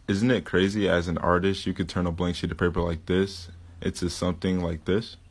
Isn't it crazy as an artist you could turn a blank sheet of paper like this into something like this?